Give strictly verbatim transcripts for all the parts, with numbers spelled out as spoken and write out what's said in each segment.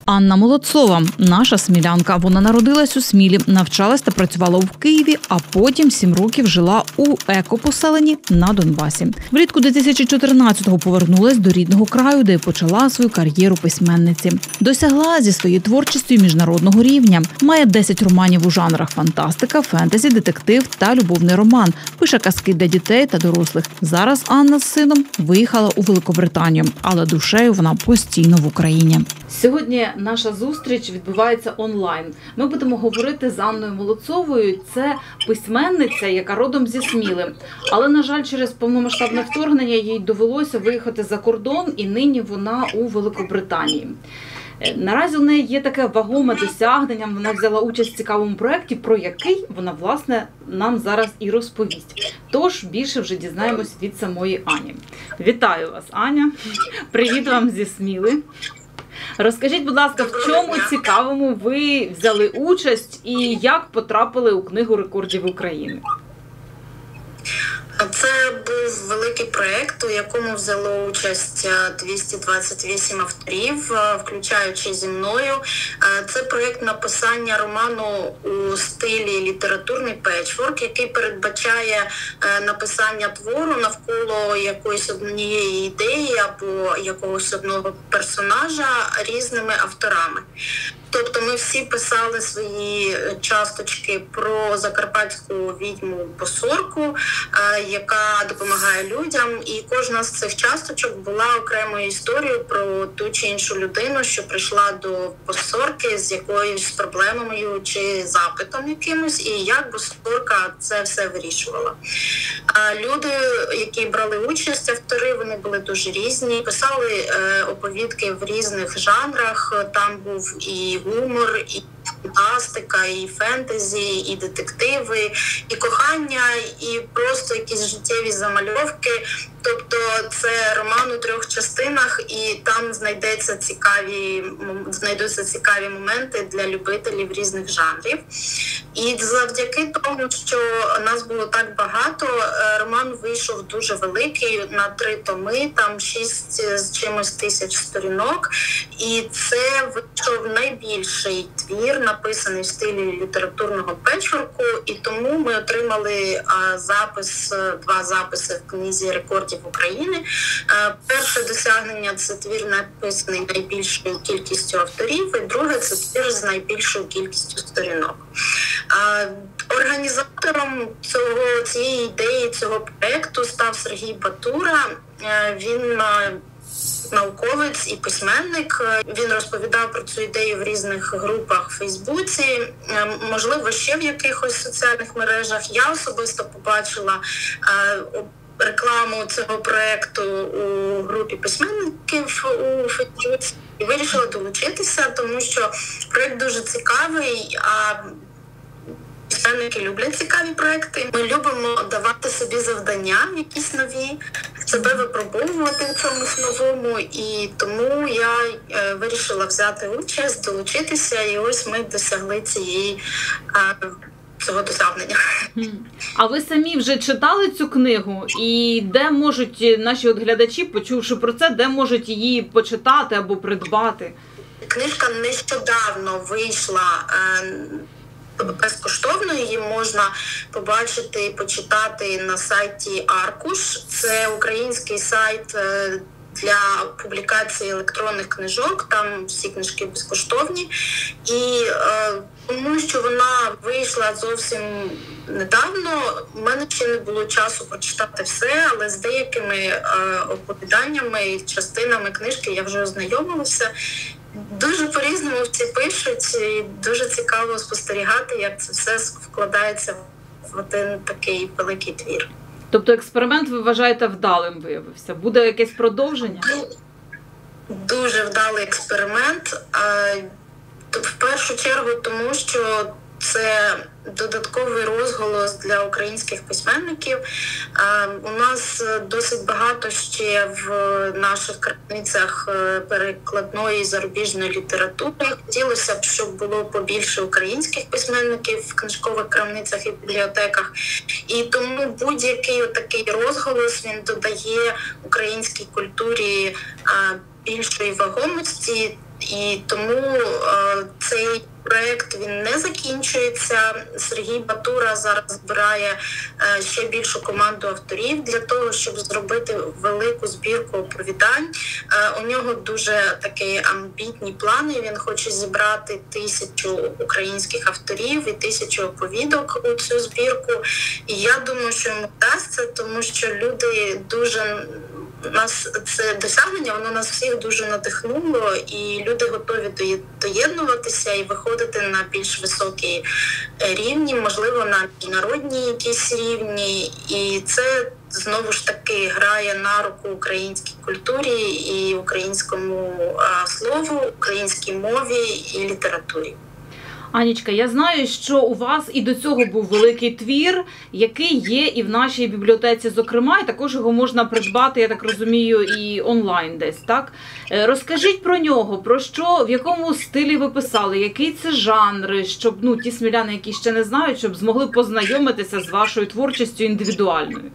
Анна Молодцова – наша смілянка. Вона народилась у Смілі, навчалась та працювала в Києві, а потім сім років жила у екопоселенні на Донбасі. Влітку дві тисячі чотирнадцятого повернулась до рідного краю, де почала свою кар'єру письменниці. Досягла зі своєю творчістю міжнародного рівня. Має десять романів у жанрах фантастика, фентезі, детектив та любовний роман. Пише казки для дітей та дорослих. Зараз Анна з сином виїхала у Великобританію, але душею вона постійно в Україні. Сьогодні наша зустріч відбувається онлайн. Ми будемо говорити з Анною Молодцовою. Це письменниця, яка родом зі Сміли. Але, на жаль, через повномасштабне вторгнення їй довелося виїхати за кордон, і нині вона у Великобританії. Наразі у неї є таке вагоме досягнення. Вона взяла участь в цікавому проєкті, про який вона, власне, нам зараз і розповість. Тож, більше вже дізнаємось від самої Ані. Вітаю вас, Аня. Привіт вам зі Сміли. Розкажіть, будь ласка, в чому цікавому ви взяли участь і як потрапили у Книгу рекордів України? Це був великий проєкт, у якому взяло участь двісті двадцять вісім авторів, включаючи зі мною. Це проєкт написання роману у стилі літературний петчворк, який передбачає написання твору навколо якоїсь однієї ідеї або якогось одного персонажа різними авторами. Тобто ми всі писали свої часточки про закарпатську відьму Босорку, яка допомагає людям. І кожна з цих часточок була окремою історією про ту чи іншу людину, що прийшла до Босорки з якоюсь проблемою чи запитом якимось, і як Босорка це все вирішувала. Люди, які брали участь, автори, вони були дуже різні, писали оповідки в різних жанрах, там був і гумор, і фантастика, і фентезі, і детективи, і кохання, і просто якісь життєві замальовки. Тобто це роман у трьох частинах, і там знайдеться цікаві, знайдуться цікаві моменти для любителів різних жанрів. І завдяки тому, що нас було так багато, роман вийшов дуже великий, на три томи, там шість з чимось тисяч сторінок. І це вийшов найбільший твір, написаний в стилі літературного петчворку, і тому ми отримали запис, два записи в Книзі рекордів України. Перше досягнення – це твір, написаний найбільшою кількістю авторів, і друге – це твір з найбільшою кількістю сторінок. Організатором цього, цієї ідеї, цього проєкту став Сергій Батура. Він науковець і письменник. Він розповідав про цю ідею в різних групах в Фейсбуці, можливо, ще в якихось соціальних мережах. Я особисто побачила рекламу цього проєкту у групі письменників у Фейсбуці і вирішила долучитися, тому що проєкт дуже цікавий, а письменники люблять цікаві проєкти. Ми любимо давати собі завдання якісь нові, себе випробовувати в чомусь новому, і тому я е, вирішила взяти участь, долучитися, і ось ми досягли цієї е, цього досягнення. А ви самі вже читали цю книгу? І де можуть наші от глядачі, почувши про це, де можуть її почитати або придбати? Книжка нещодавно вийшла е, безкоштовно, її можна побачити і почитати на сайті Аркуш. Це український сайт е, для публікації електронних книжок, там всі книжки безкоштовні. І е, тому що вона вийшла зовсім недавно, у мене ще не було часу прочитати все, але з деякими е, оповіданнями і частинами книжки я вже ознайомилася. Дуже по-різному всі пишуть, і дуже цікаво спостерігати, як це все вкладається в один такий великий твір. Тобто експеримент, ви вважаєте, вдалим виявився? Буде якесь продовження? Дуже вдалий експеримент. В першу чергу тому, що це додатковий розголос для українських письменників. У нас досить багато ще в наших крамницях перекладної зарубіжної літератури. Хотілося б, щоб було побільше українських письменників в книжкових крамницях і бібліотеках. І тому будь-який такий розголос, він додає українській культурі більшої вагомості І тому цей проєкт він не закінчується. Сергій Батура зараз збирає ще більшу команду авторів для того, щоб зробити велику збірку оповідань. У нього дуже такі амбітні плани. Він хоче зібрати тисячу українських авторів і тисячу оповідок у цю збірку. І я думаю, що йому вдасться, тому що люди дуже... Нас це досягнення, воно нас всіх дуже надихнуло, і люди готові доєднуватися і виходити на більш високі рівні, можливо, на міжнародні якісь рівні. І це, знову ж таки, грає на руку українській культурі і українському а, слову, українській мові і літературі. Анічка, я знаю, що у вас і до цього був великий твір, який є і в нашій бібліотеці, зокрема, і також його можна придбати, я так розумію, і онлайн десь, так? Розкажіть про нього, про що, в якому стилі ви писали, який це жанр, щоб ну, ті сміляни, які ще не знають, щоб змогли познайомитися з вашою творчістю індивідуальною.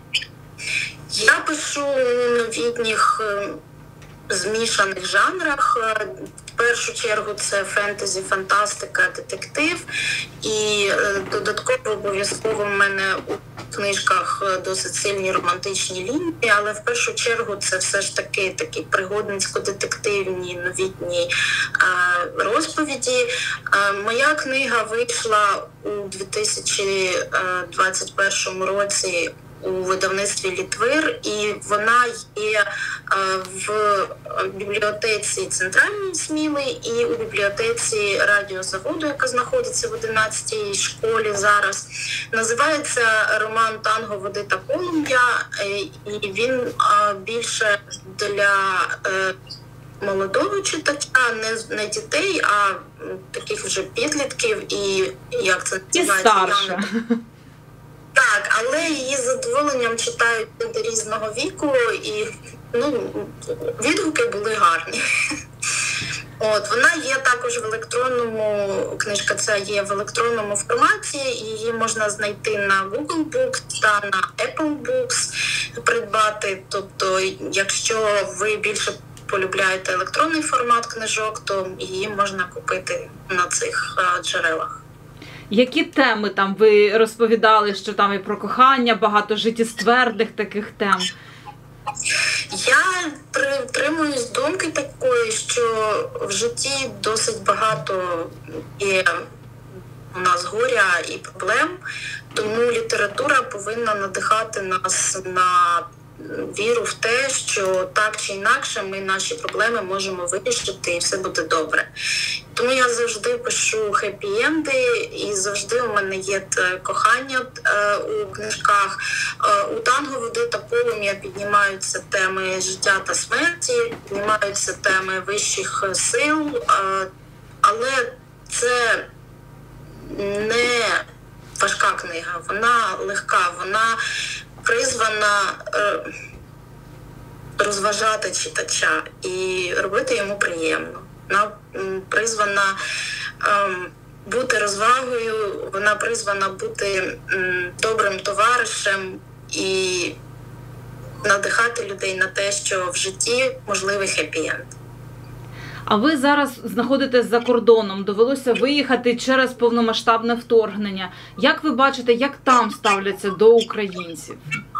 Я пишу у новітніх змішаних жанрах. В першу чергу це фентезі, фантастика, детектив. І додатково обов'язково в мене у книжках досить сильні романтичні лінії, але в першу чергу це все ж таки такі пригодницько-детективні новітні а, розповіді. А, моя книга вийшла у дві тисячі двадцять першому році у видавництві «Літвир», і вона є в бібліотеці центральній Сміли і у бібліотеці радіозаводу, яка знаходиться в одинадцятій школі зараз. Називається роман «Танго води та полум'я», і він більше для молодого читача, не, не дітей, а таких вже підлітків і, як це називається, так, але її з задоволенням читають люди різного віку, і ну, відгуки були гарні. От, вона є також в електронному, книжка ця є в електронному форматі, її можна знайти на Google Books та на Apple Books придбати. Тобто, якщо ви більше полюбляєте електронний формат книжок, то її можна купити на цих а, джерелах. Які теми там ви розповідали, що там і про кохання, багато життєствердих таких тем? Я притримуюсь думки такої, що в житті досить багато є у нас горя і проблем, тому література повинна надихати нас на віру в те, що так чи інакше ми наші проблеми можемо вирішити і все буде добре. Тому я завжди пишу хеппі-енди, і завжди у мене є кохання е, у книжках. Е, у «Танго води та полум'я» піднімаються теми життя та смерті, піднімаються теми вищих сил, е, але це не важка книга, вона легка, вона призвана е, розважати читача і робити йому приємно. Вона призвана е, бути розвагою, вона призвана бути м, добрим товаришем і надихати людей на те, що в житті можливий хеппі-енд. А ви зараз знаходитесь за кордоном, довелося виїхати через повномасштабне вторгнення. Як ви бачите, як там ставляться до українців?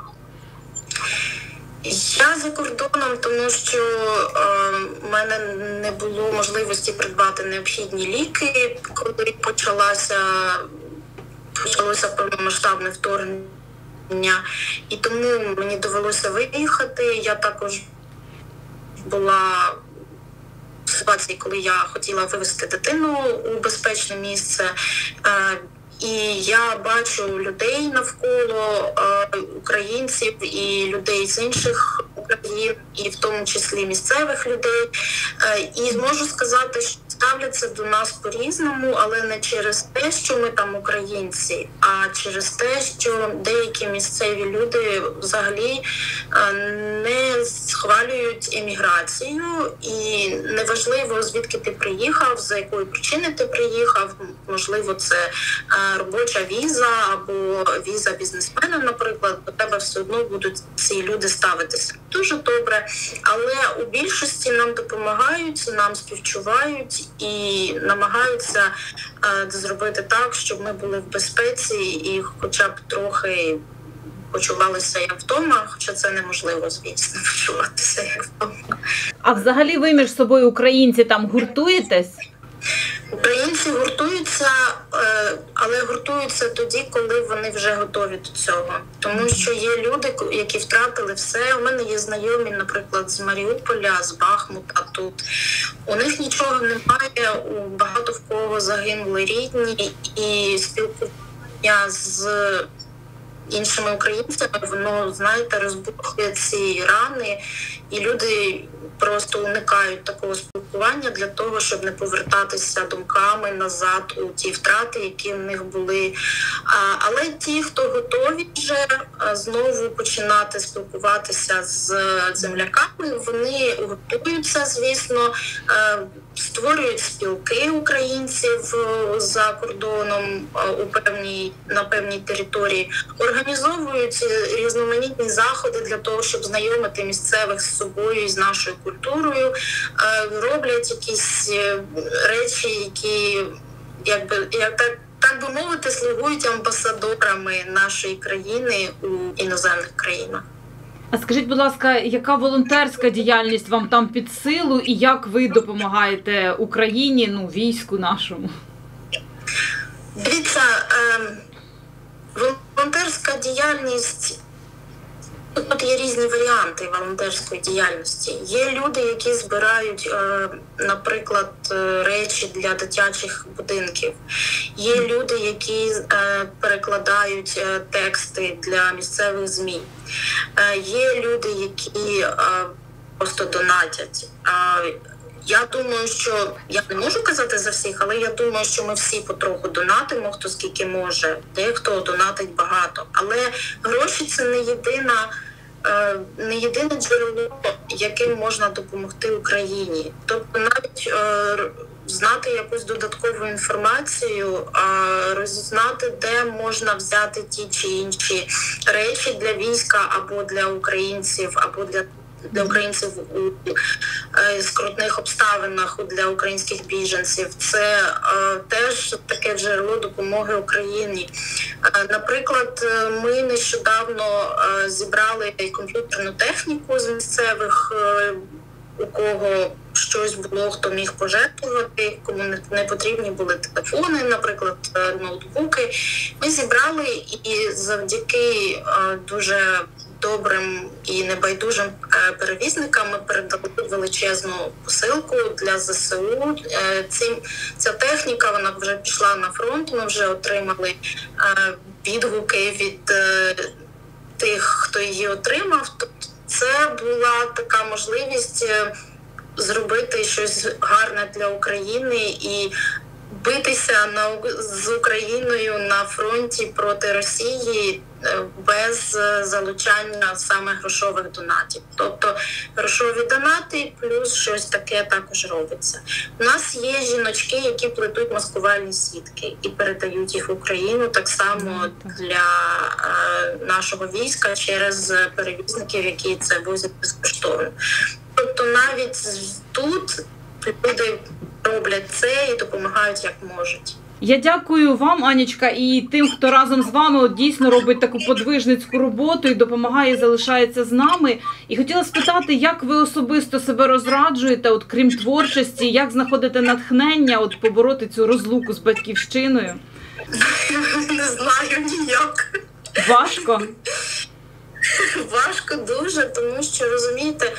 Я за кордоном, тому що е, в мене не було можливості придбати необхідні ліки, коли почалося, почалося повномасштабне вторгнення. І тому мені довелося виїхати. Я також була в ситуації, коли я хотіла вивезти дитину у безпечне місце. Е, І я бачу людей навколо, е, українців і людей з інших країн, і в тому числі місцевих людей. Е, і можу сказати, що ставляться до нас по-різному, але не через те, що ми там українці, а через те, що деякі місцеві люди взагалі е, не схвалюють еміграцію. І неважливо, звідки ти приїхав, за якої причини ти приїхав, можливо, це е, робоча віза або віза бізнесмена, наприклад, до тебе все одно будуть ці люди ставитися. дуже добре, але у більшості нам допомагають, нам співчувають і намагаються е, зробити так, щоб ми були в безпеці і хоча б трохи почувалися як вдома, хоча це неможливо, звісно, почуватися як вдома. А взагалі ви між собою, українці, там гуртуєтесь? Українці гуртуються, але гуртуються тоді, коли вони вже готові до цього. Тому що є люди, які втратили все. У мене є знайомі, наприклад, з Маріуполя, з Бахмута тут. У них нічого немає, у багато в кого загинули рідні, і спілкування з іншими українцями, воно, знаєте, розбухує ці рани, і люди просто уникають такого спілкування для того, щоб не повертатися думками назад у ті втрати, які в них були. Але ті, хто готові вже знову починати спілкуватися з земляками, вони готуються, звісно, створюють спілки українців за кордоном у певній, на певній території, організовують різноманітні заходи для того, щоб знайомити місцевих з собою і з нашою культурою, роблять якісь речі, які, якби, як так, так би мовити, слугують амбасадорами нашої країни у іноземних країнах. А скажіть, будь ласка, яка волонтерська діяльність вам там під силу і як ви допомагаєте Україні, ну, війську нашому? Дивіться, е, волонтерська діяльність, тут є різні варіанти волонтерської діяльності. Є люди, які збирають, е, наприклад, речі для дитячих будинків. Є люди, які е, перекладають е, тексти для місцевих ЗМІ. Е, є люди, які е, просто донатять. Е, Я думаю, що, я не можу казати за всіх, але я думаю, що ми всі потроху донатимо, хто скільки може, дехто донатить багато. Але гроші – це не єдина, не єдине джерело, яким можна допомогти Україні. Тобто навіть знати якусь додаткову інформацію, роззнати, де можна взяти ті чи інші речі для війська або для українців, або для для українців у е, скрутних обставинах, для українських біженців. Це е, теж таке джерело допомоги Україні. Е, наприклад, ми нещодавно е, зібрали комп'ютерну техніку з місцевих, е, у кого щось було, хто міг пожертвувати, кому не потрібні були телефони, наприклад, ноутбуки. Ми зібрали і завдяки е, дуже добрим і небайдужим перевізникам ми передали величезну посилку для ЗСУ. Цим, ця техніка, вона вже пішла на фронт, ми вже отримали відгуки від тих, хто її отримав. Тобто це була така можливість зробити щось гарне для України і битися на, з Україною на фронті проти Росії без залучання саме грошових донатів. Тобто грошові донати плюс щось таке також робиться. У нас є жіночки, які плетуть маскувальні сітки і передають їх в Україну так само для е, нашого війська через перевізників, які це возять безкоштовно. Тобто навіть тут люди роблять це і допомагають як можуть. Я дякую вам, Анічка, і тим, хто разом з вами от дійсно робить таку подвижницьку роботу і допомагає, і залишається з нами. І хотіла спитати, як ви особисто себе розраджуєте, от крім творчості, як знаходите натхнення от побороти цю розлуку з батьківщиною? Не знаю ніяк. Важко? Важко дуже, тому що, розумієте,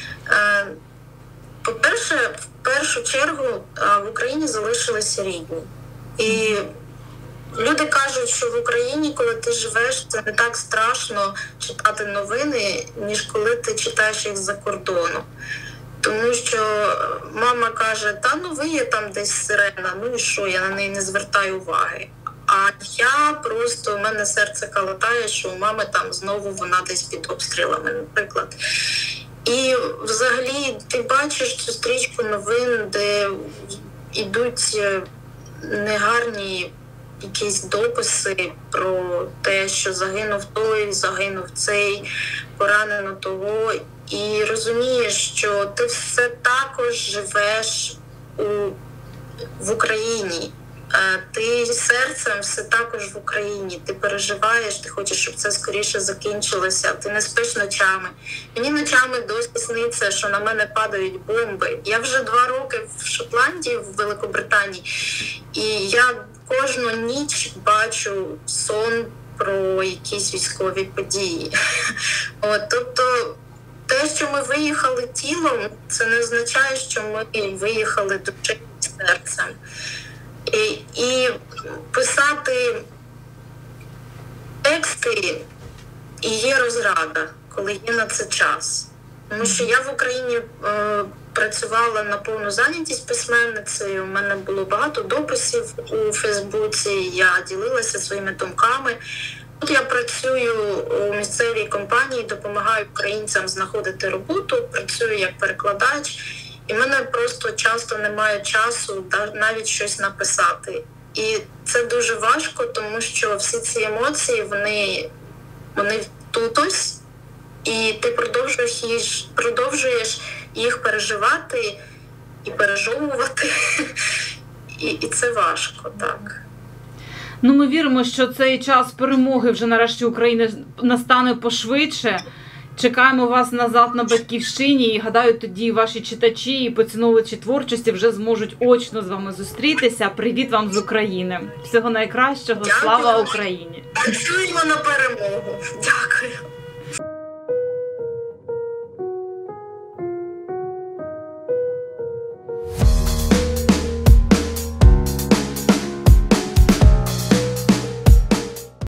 по-перше, в першу чергу в Україні залишилися рідні. І люди кажуть, що в Україні, коли ти живеш, це не так страшно читати новини, ніж коли ти читаєш їх з-за кордону. Тому що мама каже, та ну виє там десь сирена, ну і що, я на неї не звертаю уваги. А я просто, у мене серце калатає, що у мами там знову вона десь під обстрілами, наприклад. І взагалі ти бачиш цю стрічку новин, де йдуть негарні якісь дописи про те, що загинув той, загинув цей, поранено того. і розумієш, що ти все також живеш у, в Україні. Ти серцем все також в Україні, ти переживаєш, ти хочеш, щоб це скоріше закінчилося, ти не спиш ночами. Мені ночами досі сниться, що на мене падають бомби. Я вже два роки в Шотландії, в Великобританії, і я кожну ніч бачу сон про якісь військові події. От, тобто те, що ми виїхали тілом, це не означає, що ми виїхали душею і серцем. І, і писати тексти і є розрада, коли є на це час. Тому що я в Україні е, працювала на повну зайнятість письменницею, у мене було багато дописів у Фейсбуці, я ділилася своїми думками. Тут я працюю у місцевій компанії, допомагаю українцям знаходити роботу, працюю як перекладач. І в мене просто часто немає часу навіть щось написати. І це дуже важко, тому що всі ці емоції, вони, вони тут ось, і ти продовжуєш їх, продовжуєш їх переживати і пережовувати. І, і це важко, так. Ну, ми віримо, що цей час перемоги вже нарешті України настане пошвидше. Чекаємо вас назад на Батьківщині і, гадаю, тоді ваші читачі і поціновувачі творчості вже зможуть очно з вами зустрітися. Привіт вам з України. Всього найкращого. Дякую. Слава Україні. Працюємо на перемогу. Дякую.